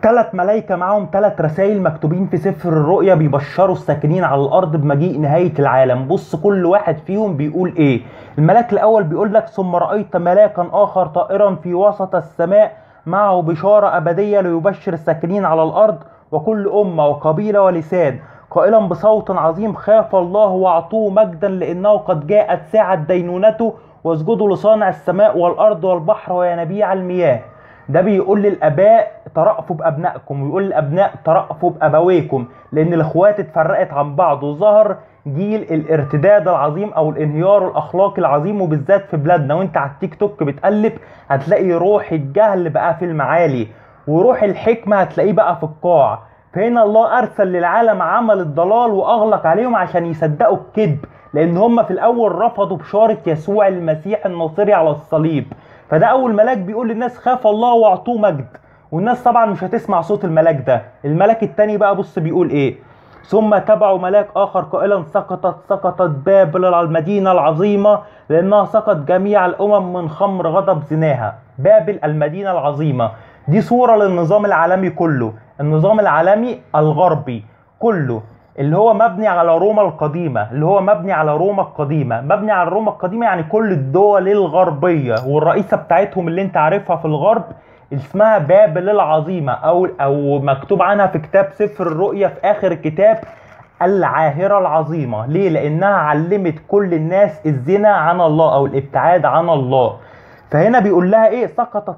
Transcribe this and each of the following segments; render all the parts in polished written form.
3 ملايكة معاهم 3 رسائل مكتوبين في سفر الرؤيا بيبشروا الساكنين على الارض بمجيء نهاية العالم. بص كل واحد فيهم بيقول ايه. الملاك الاول بيقول لك: ثم رأيت ملاكا اخر طائرا في وسط السماء معه بشارة ابدية ليبشر الساكنين على الارض وكل امة وقبيلة ولسان، قائلا بصوت عظيم: خاف الله واعطوه مجدا، لانه قد جاءت ساعة دينونته، واسجدوا لصانع السماء والارض والبحر وينابيع المياه. ده بيقول للاباء ترأفوا بابنائكم، ويقول للابناء ترأفوا بابويكم، لان الاخوات اتفرقت عن بعض وظهر جيل الارتداد العظيم او الانهيار الاخلاقي العظيم، وبالذات في بلادنا. وانت على التيك توك بتقلب هتلاقي روح الجهل بقى في المعالي، وروح الحكمة هتلاقيه بقى في القاع. فهنا الله ارسل للعالم عمل الضلال واغلق عليهم عشان يصدقوا الكذب، لان هم في الاول رفضوا بشارة يسوع المسيح الناصري على الصليب. فده اول ملاك بيقول للناس: خاف الله واعطوه مجد. والناس طبعا مش هتسمع صوت الملاك ده. الملاك التاني بقى بص بيقول ايه: ثم تبعوا ملاك اخر قائلا: سقطت بابل المدينة العظيمة، لانها سقط جميع الامم من خمر غضب زناها. بابل المدينة العظيمة دي صورة للنظام العالمي كله، النظام العالمي الغربي كله، اللي هو مبني على روما القديمة، مبني على روما القديمة يعني كل الدول الغربية، والرئيسة بتاعتهم اللي انت عارفها في الغرب اسمها بابل العظيمة، او مكتوب عنها في كتاب سفر الرؤيا في اخر الكتاب العاهرة العظيمة. ليه؟ لانها علمت كل الناس الزنا عن الله او الابتعاد عن الله. فهنا بيقول لها ايه؟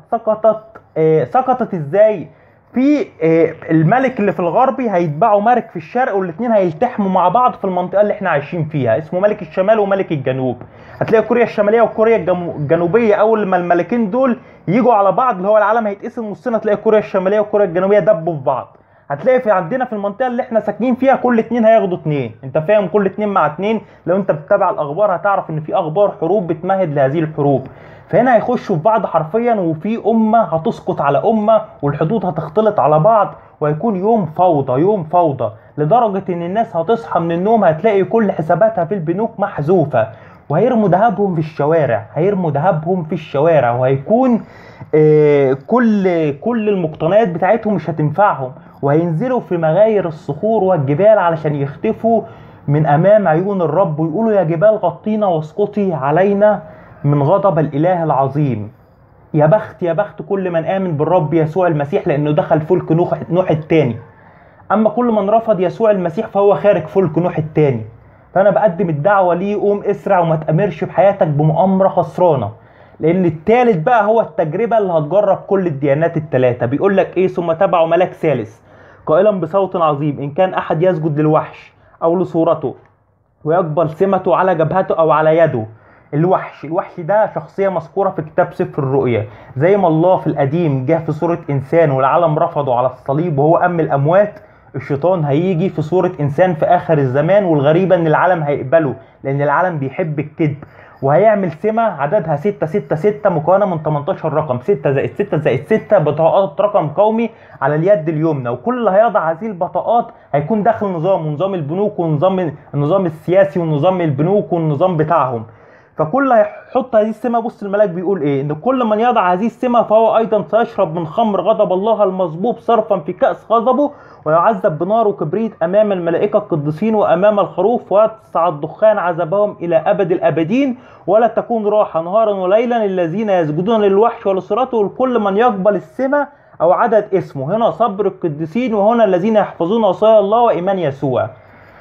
سقطت ازاي؟ في الملك اللي في الغربي هيتبعوا ملك في الشرق، والاثنين هيلتحموا مع بعض في المنطقه اللي احنا عايشين فيها، اسمه ملك الشمال وملك الجنوب. هتلاقي كوريا الشماليه وكوريا الجنوبيه اول ما الملكين دول يجوا على بعض، اللي هو العالم هيتقسم نصين، هتلاقي كوريا الشماليه وكوريا الجنوبيه دبوا في بعض. هتلاقي في عندنا في المنطقه اللي احنا ساكنين فيها كل اتنين هياخدوا اتنين. انت فاهم؟ كل اتنين مع اتنين. لو انت بتتابع الاخبار هتعرف ان في اخبار حروب بتمهد لهذه الحروب. فهنا هيخشوا في بعض حرفيا، وفي امه هتسقط على امه، والحدود هتختلط على بعض، وهيكون يوم فوضى لدرجه ان الناس هتصحى من النوم هتلاقي كل حساباتها في البنوك محذوفه، وهيرموا ذهبهم في الشوارع، وهيكون كل المقتنيات بتاعتهم مش هتنفعهم، وهينزلوا في مغاير الصخور والجبال علشان يختفوا من امام عيون الرب، ويقولوا: يا جبال غطينا واسقطي علينا من غضب الاله العظيم. يا بخت كل من امن بالرب يسوع المسيح، لانه دخل فلك نوح الثاني. اما كل من رفض يسوع المسيح فهو خارج فلك نوح الثاني. فانا بقدم الدعوه ليه: قوم اسرع وما تأمرش بحياتك بمؤامره خسرانه، لان الثالث بقى هو التجربه اللي هتجرب كل الديانات الثلاثه. بيقول لك ايه: ثم تبعوا ملاك ثالث قائلا بصوت عظيم: ان كان احد يسجد للوحش او لصورته ويقبل سمته على جبهته او على يده. الوحش ده شخصية مذكورة في كتاب سفر الرؤيا، زي ما الله في القديم جه في صورة إنسان والعالم رفضه على الصليب وهو أم الأموات، الشيطان هيجي في صورة إنسان في آخر الزمان. والغريبة إن العالم هيقبله، لأن العالم بيحب الكذب، وهيعمل سمة عددها 666 مكونة من 18 رقم، 6 زائد 6 زائد 6 بطاقات رقم قومي على اليد اليمنى. وكل اللي هيضع هذه البطاقات هيكون داخل ونظام البنوك النظام السياسي ونظام البنوك والنظام بتاعهم. فكل هيحط هذه السمة. بص الملاك بيقول ايه: ان كل من يضع هذه السمة فهو ايضا سيشرب من خمر غضب الله المصبوب صرفا في كأس غضبه، ويعذب بنار وكبريت امام الملائكة القديسين وامام الخروف، ويصعد دخان عذابهم الى ابد الابدين، ولا تكون راحة نهارا وليلا للذين يسجدون للوحش ولصورته ولكل من يقبل السمة او عدد اسمه. هنا صبر القديسين، وهنا الذين يحفظون وصايا الله وايمان يسوع.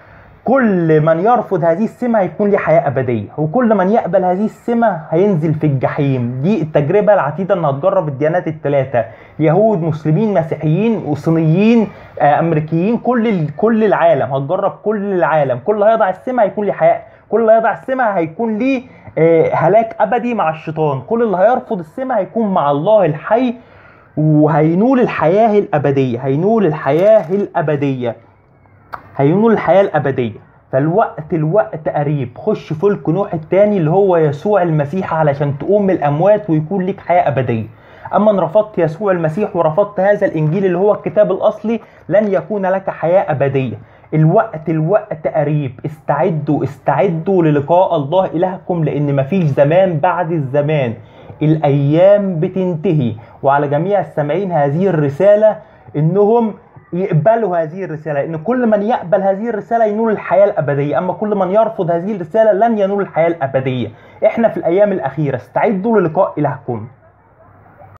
كل من يرفض هذه السمة هيكون له حياة أبدية، وكل من يقبل هذه السمة هينزل في الجحيم. دي التجربة العتيدة اللي هتجرب الديانات الثلاثة: يهود، مسلمين، مسيحيين، وصينيين، أمريكيين، كل العالم هتجرب. كل العالم، كل هيضع السمة هيكون له حياة، كل هيضع السمة هيكون له هلاك أبدي مع الشيطان. كل اللي هيرفض السمة هيكون مع الله الحي، وهينول الحياة الأبدية، هينول الحياة الأبدية. فالوقت قريب. خش فلك نوح الثاني اللي هو يسوع المسيح علشان تقوم من الأموات ويكون لك حياة أبدية. أما إن رفضت يسوع المسيح ورفضت هذا الإنجيل اللي هو الكتاب الأصلي لن يكون لك حياة أبدية. الوقت قريب. استعدوا للقاء الله إلهكم، لأن مفيش زمان بعد الزمان. الأيام بتنتهي، وعلى جميع السامعين هذه الرسالة: انهم يقبلوا هذه الرسالة، ان كل من يقبل هذه الرسالة ينول الحياة الابدية، اما كل من يرفض هذه الرسالة لن ينول الحياة الابدية. احنا في الايام الاخيرة، استعدوا للقاء الهكم.